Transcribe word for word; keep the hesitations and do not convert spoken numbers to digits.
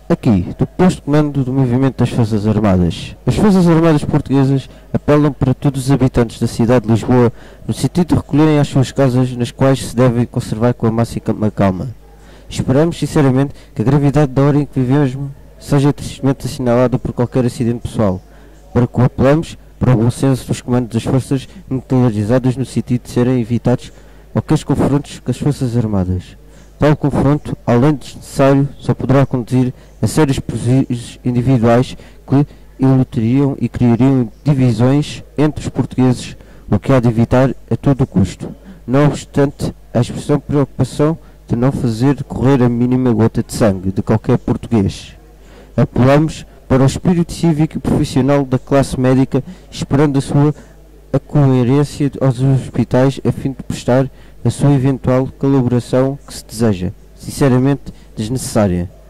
Aqui, do posto de comando do movimento das Forças Armadas. As Forças Armadas Portuguesas apelam para todos os habitantes da cidade de Lisboa no sentido de recolherem às suas casas, nas quais se devem conservar com a máxima calma. Esperamos sinceramente que a gravidade da hora em que vivemos seja tristemente assinalada por qualquer acidente pessoal, para que o apelamos para o bom senso dos comandos das forças militarizadas no sentido de serem evitados qualquer confrontos com as Forças Armadas. Tal confronto, além de desnecessário, só poderá conduzir a sérios prejuízos individuais que ilutariam e criariam divisões entre os portugueses, o que há de evitar a todo custo. Não obstante, a expressão preocupação de não fazer correr a mínima gota de sangue de qualquer português. Apelamos para o espírito cívico e profissional da classe médica, esperando a sua a coerência aos hospitais a fim de prestar a sua eventual colaboração que se deseja, sinceramente desnecessária.